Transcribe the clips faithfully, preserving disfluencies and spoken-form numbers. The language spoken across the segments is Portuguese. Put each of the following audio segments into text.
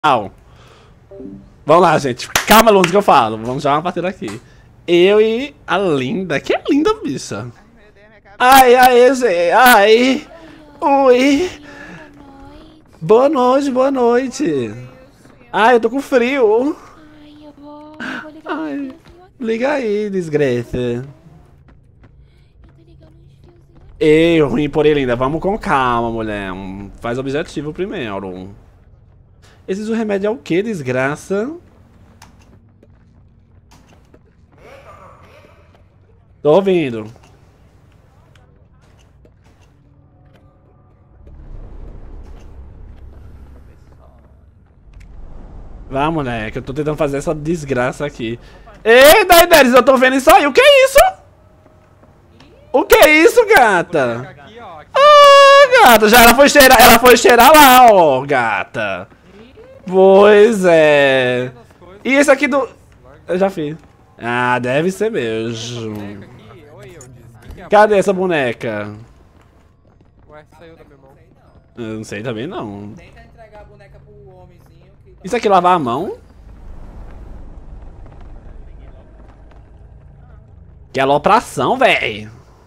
Vamos lá, gente. Calma, Lunes, que eu falo. Vamos jogar uma partida aqui. Eu e a Linda. Que é linda, bicha. Ai, ai, Zé. Ai. Ui. Boa noite, boa noite. Ai, eu tô com frio. Ai, eu vou, eu vou ligar Ai. uns fiozinhos aqui. Liga aí, desgraça. Eu tô ligando uns fiozinhos aqui. Ei, ruim por ele ainda. Vamos com calma, mulher. Faz o objetivo primeiro. Esse o remédio é o que, desgraça? Tô ouvindo. Vá, moleque, eu tô tentando fazer essa desgraça aqui. Ei, Daenerys, eu tô vendo isso aí. O que é isso? O que é isso, gata? Ah, gata, já ela foi cheirar, ela foi cheirar lá, ó, gata. Pois é. E esse aqui do... Eu já fiz. Ah, deve ser mesmo. Cadê essa boneca? Ué, saiu da minha mão. Eu não sei também não. Tenta entregar a boneca pro homenzinho que tá... Isso aqui lavar a mão? Que alopração, véi.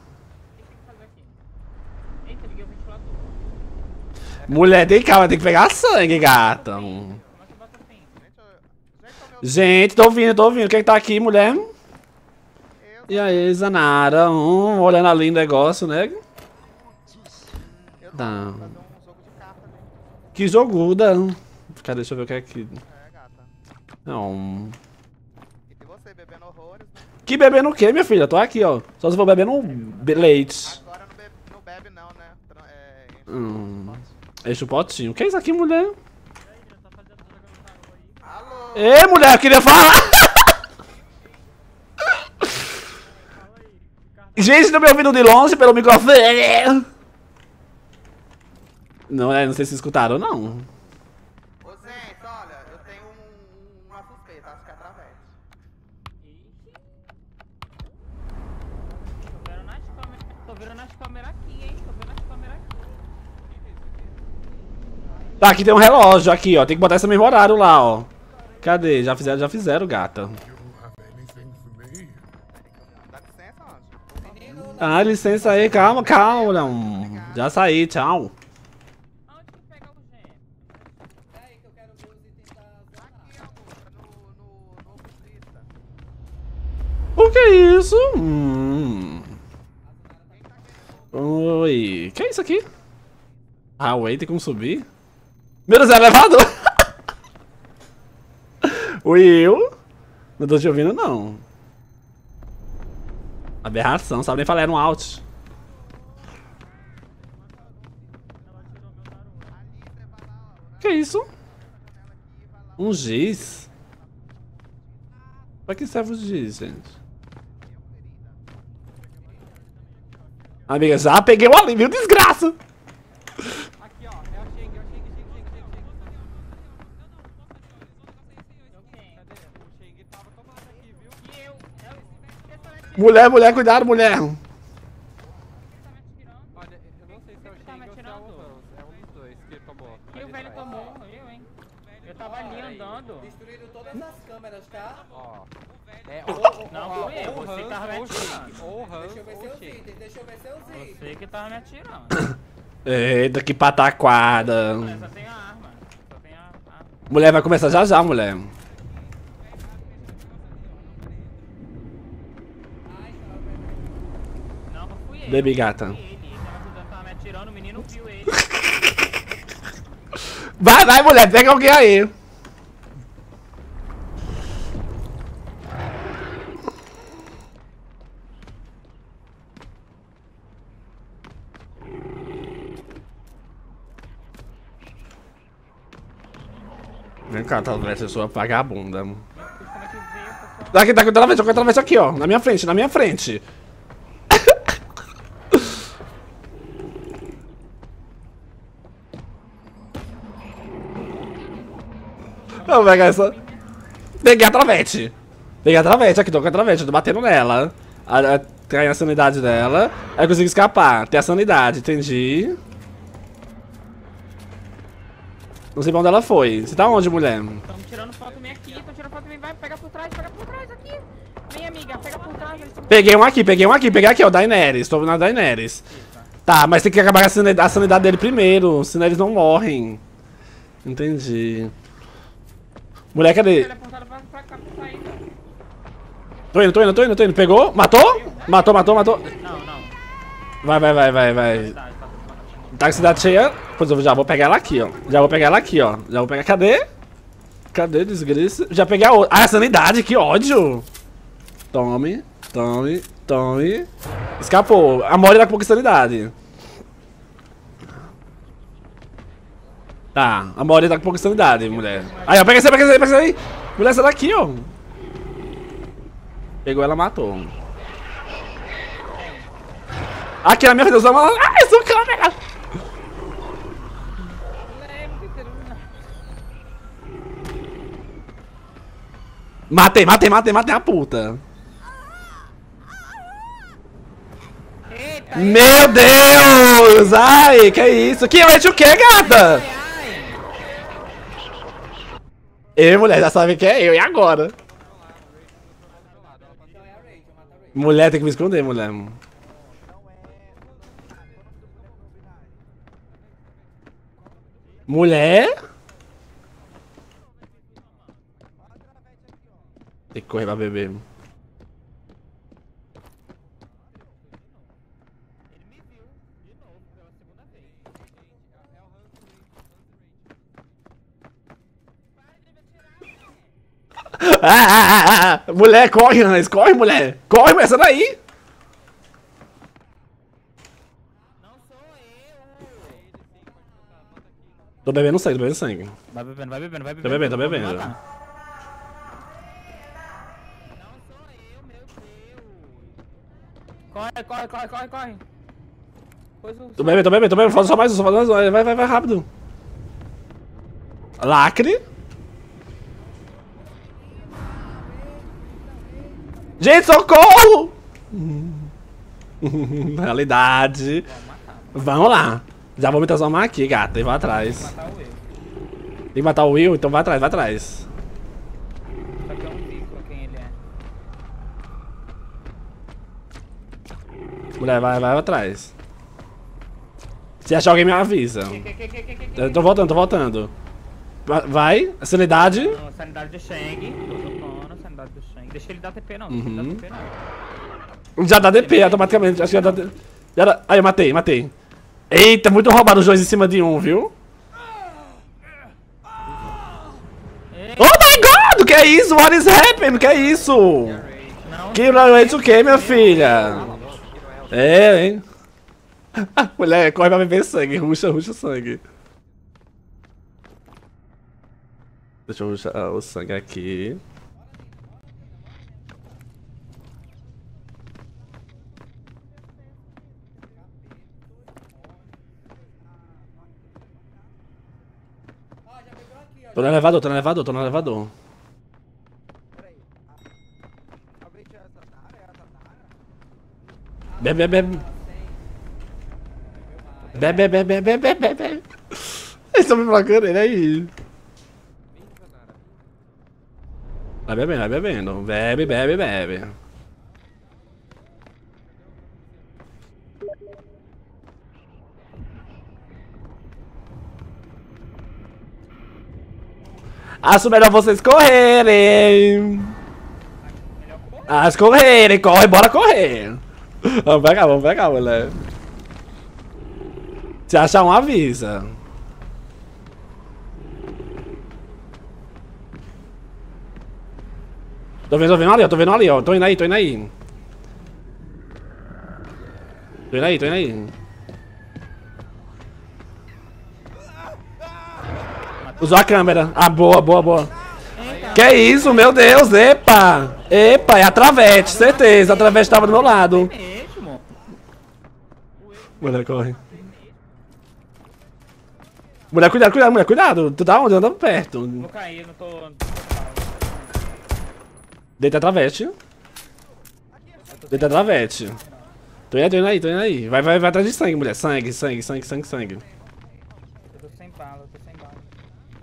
Mulher, tem calma, tem que pegar sangue, gata. Gente, tô ouvindo, tô ouvindo. Quem que tá aqui, mulher? E aí, Zanara? Hum, olhando ali o negócio, né? Tá. Que joguda. Cadê? Deixa eu ver o que é que... É, gata. Não. E tem você bebendo horrores, né? Que bebendo o quê, minha filha? Tô aqui, ó. Só se for bebendo be- leite. Agora não bebe não, bebe, não né? Tra- É, enche Hum. o pote. Enche o potinho. O que é isso aqui, mulher? Alô? Ei, mulher, eu queria falar! Gente, não me ouvindo de longe pelo microfone. Não, é, não sei se escutaram, não. Ô, gente, olha, eu tenho um, uma suspeita, acho que é através. Tô vendo nas câmeras, tô vendo nas câmeras aqui, hein? Tô vendo nas câmeras aqui. Tá, aqui tem um relógio aqui, ó. Tem que botar esse mesmo horário lá, ó. Cadê? Já fizeram, já fizeram, gata. Dá licença, anjo. Menino, Ah, licença aí, calma, calma, não. Já saí, tchau. aonde que pega o gêmeo? Peraí que eu quero ver os itens da zona. Aqui, amor, no, no, no oculista. O que é isso? Hum. Oi. Que é isso aqui? Ah, wait, tem como subir? Meu Deus, é elevador! Will? Não tô te ouvindo, não. Aberração, sabe nem falar, era um out. Que é isso? Um giz? Pra que serve o giz, gente? Amiga, já peguei o alívio, desgraça! Aqui, ó. É o Sheng, é o Sheng, Sheng, Sheng, Sheng, Sheng. Cadê? O Sheng tava tomando aqui, viu? E eu, eu, Mulher, mulher, cuidado, mulher! Olha, eu não sei se é o Tá Sheng me ou se é atirando? o Rose. É um dos dois que tomou. e o Ali velho atrás. tomou, eu, hein? Eu tava ali andando. Destruíram todas as câmeras, tá? Ó. É, Não, ou, fui eu, ou você Hans tava me ou Sheng. atirando. Ou Hans Deixa eu ver ou seus Sheng. itens, deixa eu ver seus itens. Você que tava me atirando. Eita, que pataquada! Mas só tem a arma. Só tem a arma. Mulher, vai começar já já, mulher. Não, não fui eu. Baby gata. Fui ele. Ele tava ajudando, tava me atirando, o menino viu ele. Vai, vai, mulher, pega alguém aí. Vem cá, talvez eu sou a vagabunda. Como é que veio, pessoal? Daqui, daqui, travesti, eu travesti aqui, ó. Na minha frente, na minha frente. Vamos pegar essa. Peguei a travete. Peguei a travete aqui, tô com a travete, tô batendo nela. A, a, tem a sanidade dela. Aí eu consigo escapar. Tem a sanidade, entendi. Não sei pra onde ela foi. Você tá onde, mulher? Tão tirando foto minha aqui, tão tirando foto minha. Vai, pega por trás, pega por trás aqui. Vem, amiga, pega por trás. Eles tão... Peguei um aqui, peguei um aqui. Peguei aqui, ó, Daenerys. Tô vendo a Daenerys. Tá, mas tem que acabar com a sanidade, a sanidade dele primeiro, senão eles não morrem. Entendi. Mulher, cadê? Teleportado pra, pra cá, pra sair. Tô indo, tô indo, tô indo, tô indo. Pegou? Matou? Matou, matou, matou. Não, não. Vai, vai, vai, vai, vai. Tá, tá, Tá com a cidade cheia. Pois eu já vou pegar ela aqui, ó. Já vou pegar ela aqui, ó. Já vou pegar. Cadê? Cadê, desgraça? Já peguei a outra. Ah, a sanidade, que ódio. Tome, tome, tome. Escapou. A Mori tá com pouca sanidade. Tá, a Mori tá com pouca sanidade, mulher. Aí, ó, pega essa aí, pega essa aí, pega essa aí. Mulher, essa daqui, ó. Pegou ela, matou. Aqui na minha frente, ela... Ai, sou câmera! Matei, matei, matei, matei a puta. Eita, Meu Deus! Ai, que isso? Que é o que, gata? Eu, mulher, já sabe que é eu, e agora? Mulher, tem que me esconder, mulher. Mulher? Tem que correr pra beber. Ah, ah, ah, ah. Mulher, corre, Hans, corre, mulher. Corre, mulher, essa daí. Tô bebendo sangue, tô bebendo sangue. vai bebendo, vai bebendo, vai bebendo. Tô bebendo, tô Vou me bebendo. matar. Não sou eu, meu Deus. Corre, corre, corre, corre, corre. Pois o... Tô bebendo, tô bebendo, tô bebendo. Falta só mais um, só falta mais um. Vai, vai, vai, rápido. Lacre. Gente, socorro! Realidade. Vamos lá. Já vou me transformar aqui, gata. E vai atrás. matar o eu. Tem que matar o Will, então vai atrás, vai atrás. Só que é um pico quem ele é. Mulher, vai, vai, vai atrás. Se achar alguém, me avisa. Que, que, que, que, que, que, Eu tô voltando, tô voltando. Va- Vai, sanidade. Não, sanidade do Shang. Tô soltando, sanidade do Shang. Deixa ele dar T P não, deixa ele dar Uhum. T P não. Já dá D P automaticamente. Acho que já dá. D- Já dá... Aí, eu matei, matei. Eita, muito roubado os dois em cima de um, viu? Ei, Oh my god! Que é isso? What is happening? Que é isso? não, Que rage o que, minha filha? É, hein? Mulher, corre pra beber sangue. Ruxa, ruxa o sangue. Deixa eu ruxar o sangue aqui. Tô no elevador, tô no elevador, tô no elevador. Bebe, bebe. Bebe, bebe, bebe, bebe, bebe. Eles estão me placando ele aí. Vai bebendo, vai bebendo. Bebe, bebe, bebe. Acho melhor vocês correrem. Acho correrem, corre, bora correr. Vamos pegar, vamos pegar, moleque. Se achar um, avisa. Tô vendo, tô vendo ali, ó, tô vendo ali, ó. Tô indo aí, tô indo aí. Tô indo aí, tô indo aí. Usou a câmera. Ah, boa, boa, boa. Que é isso, meu Deus, epa. Epa, é a Travete, certeza. A Travete tava do meu lado. mesmo. Mulher, corre. Mulher, cuidado, cuidado, mulher, cuidado. Tu tá onde? Anda perto. Vou cair, não tô... Deita a Travete. Deita a Travete. Tô indo, tô indo aí, tô indo aí. Vai, vai, vai atrás de sangue, mulher. Sangue, sangue, sangue, sangue, sangue. Eu tô sem bala, eu tô sem bala.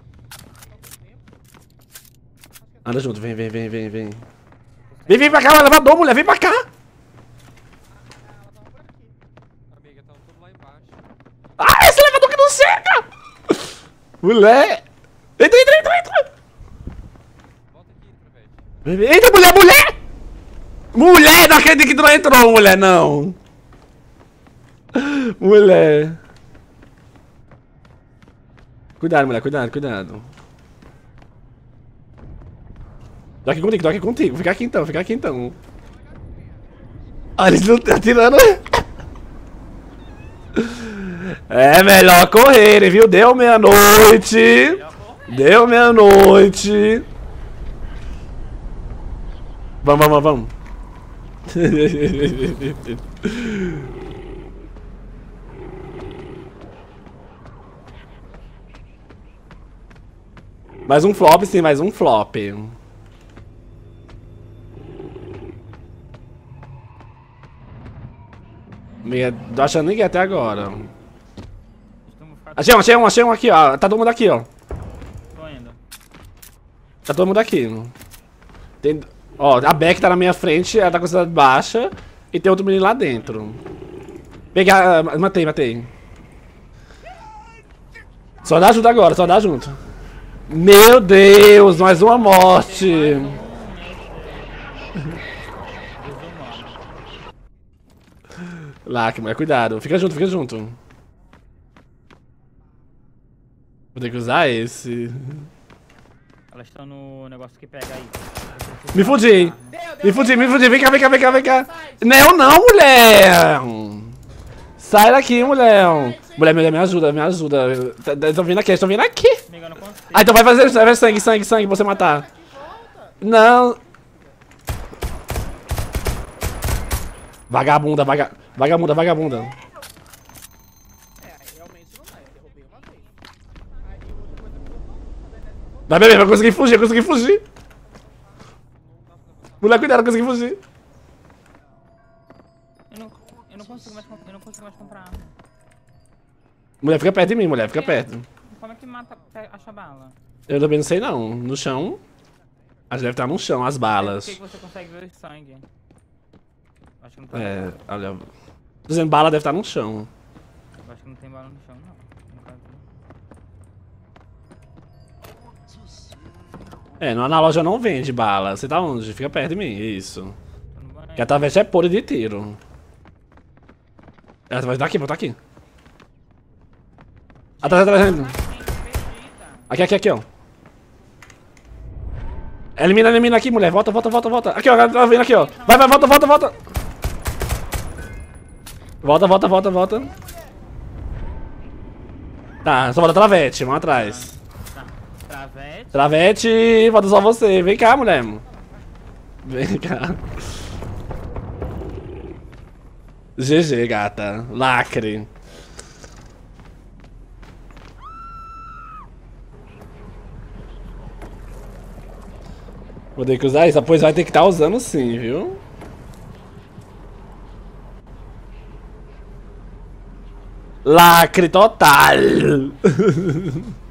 Anda junto, vem, vem, vem, vem, vem. Vem, vem pra cá, elevador, mulher, vem pra cá. Amiga, tão tudo lá embaixo. Ah, esse elevador que não chega! Mulher! Entra, entra, entra, entra! Volta aqui, Travete. Vem, vem. Eita, mulher, mulher! Mulher, não acredito que tu não entrou, mulher, não! Mulher! Cuidado, mulher, cuidado, cuidado. Tô aqui contigo, tô aqui contigo. Fica aqui então, fica aqui então. Ah, eles não estão atirando. É melhor correrem, viu? Deu meia-noite. Deu meia-noite. Vamos, vamos, vamos. Mais um flop, sim, mais um flop. Meia... Tô achando ninguém até agora. Achei um, achei um, achei um aqui, ó. Tá todo mundo aqui, ó. Tô indo. Tá todo mundo aqui. Tem... Ó, a Beck tá na minha frente, ela tá com a cidade baixa. E tem outro menino lá dentro. Pegar. Matei, matei. Só dá ajuda agora, só dá junto. Meu Deus, mais uma morte. Lá, que mulher, cuidado. Fica junto, fica junto. Vou ter que usar esse. Elas estão no negócio que pega aí. Me fudi. Me fudi, me fudi. Vem cá, vem cá, vem cá, vem cá. Não, não, mulher. Sai daqui, mulher. Mulher, mulher, me ajuda, me ajuda. Estão vindo aqui, estão vindo aqui. Amiga, eu não consigo. Ah, então vai fazer, vai fazer sangue, sangue, sangue pra você matar. Não. Vagabunda, vaga... vagabunda, vagabunda. É, realmente não dá, eu derrubei uma vez. Aí outra coisa que eu tô Vai, bebê, vai conseguir fugir, vai conseguir fugir. Mulher, cuidado, vai conseguir fugir. Eu não, eu não consigo mais, comp- eu não consigo mais comprar arma. Mulher, fica perto de mim, mulher, fica perto. Como é que mata, pe- acha bala? Eu também não sei não. No chão. Acho que deve estar no chão, as Por balas. que que você consegue ver o sangue? Acho que não tá. É, olha. Tô dizendo, bala deve estar no chão. Eu acho que não tem bala no chão, não. No caso. É, na loja não vende bala. Você tá onde? Fica perto de mim, isso. Tô no banheiro. Que a travessa é podre de tiro. Ela vai estar aqui, vai estar aqui. Atrás, atrás, atrás. Aqui, aqui, aqui, ó. Elimina, elimina aqui, mulher. Volta, volta, volta, volta. Aqui, ó. Tá vindo aqui, ó. Vai, vai, volta, volta, volta. Volta, volta, volta, volta. Tá, só volta travete. Vamos atrás. Tá. Travete. Travete, falta só você. Vem cá, mulher. Vem cá. G G, gata. Lacre. Vou ter que usar isso, pois vai ter que estar usando sim, viu? Lacre total!